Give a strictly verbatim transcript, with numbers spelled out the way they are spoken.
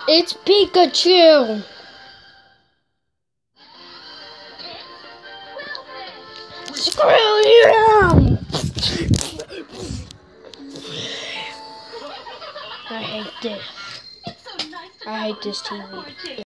It's Pikachu! Screw you! I hate this. I hate this T V.